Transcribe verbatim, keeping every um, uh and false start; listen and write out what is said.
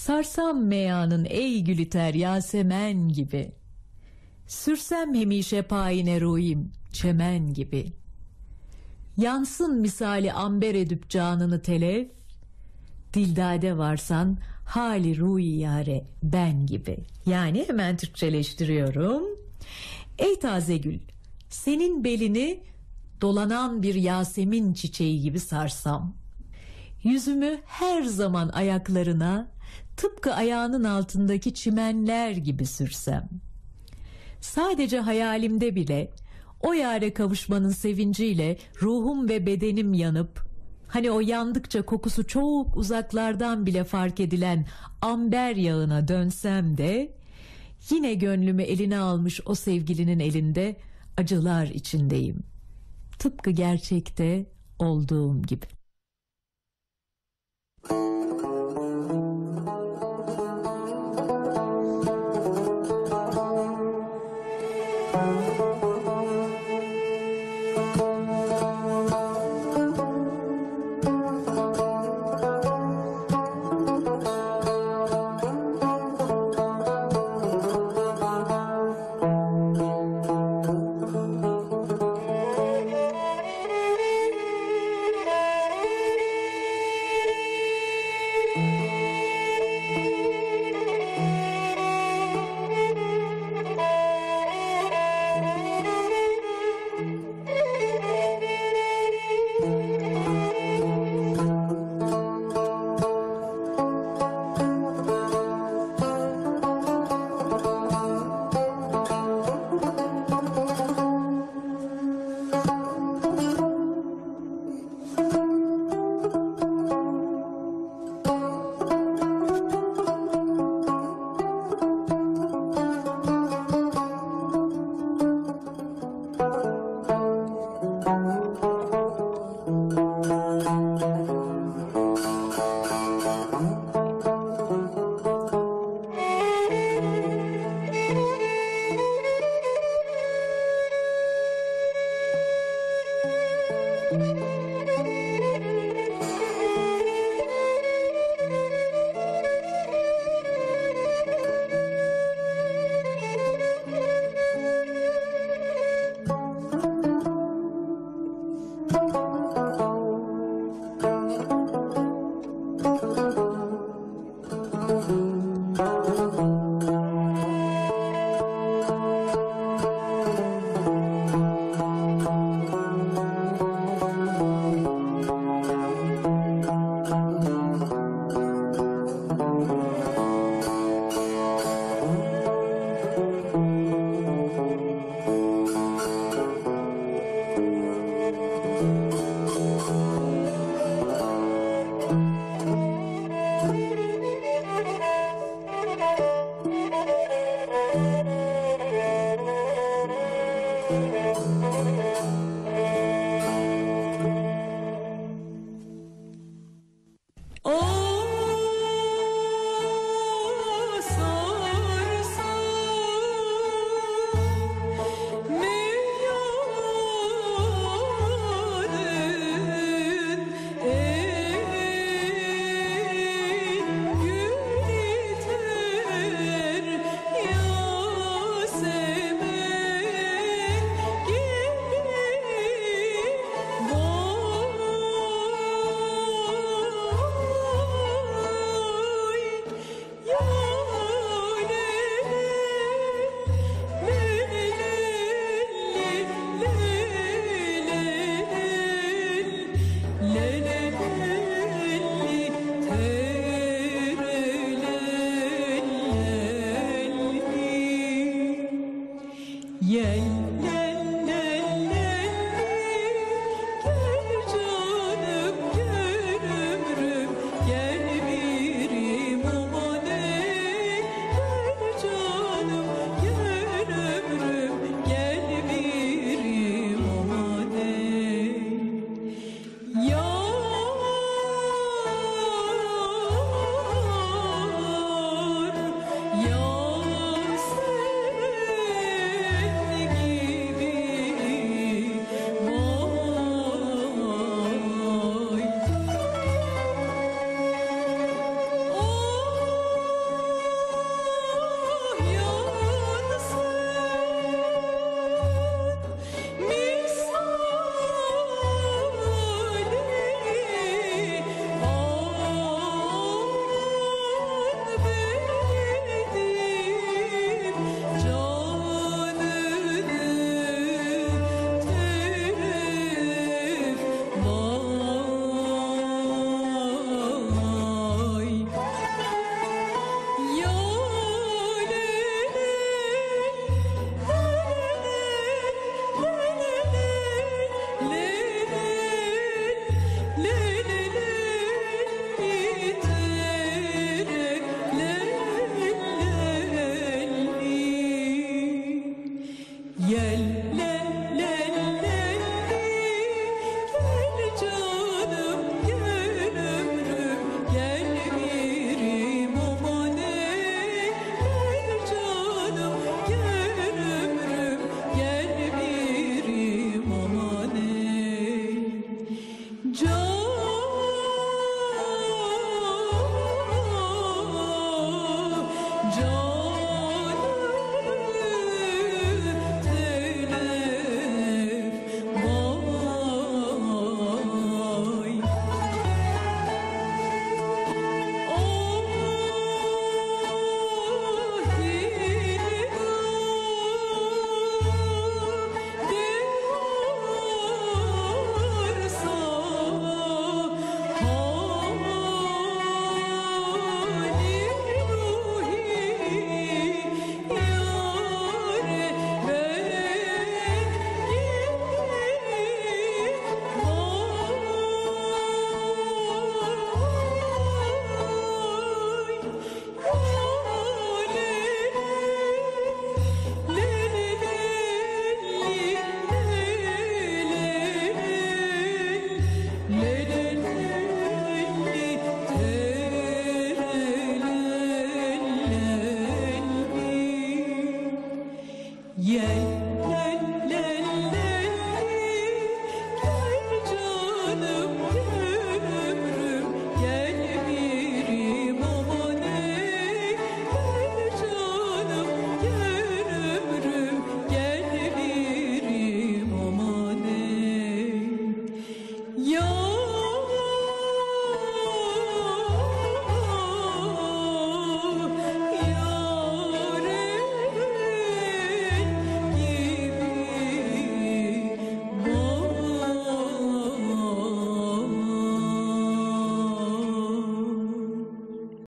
Sarsam meyanın ey gülüter Yasemen gibi. Sürsem hemişe payine ruhim çemen gibi. Yansın misali amber edip canını telef, dildade varsan hali ruhi yare ben gibi. Yani hemen Türkçeleştiriyorum. Ey taze gül, senin belini dolanan bir Yasemin çiçeği gibi sarsam, yüzümü her zaman ayaklarına tıpkı ayağının altındaki çimenler gibi sürsem, sadece hayalimde bile o yâre kavuşmanın sevinciyle ruhum ve bedenim yanıp, hani o yandıkça kokusu çok uzaklardan bile fark edilen amber yağına dönsem de, yine gönlümü eline almış o sevgilinin elinde acılar içindeyim. Tıpkı gerçekte olduğum gibi. Thank you.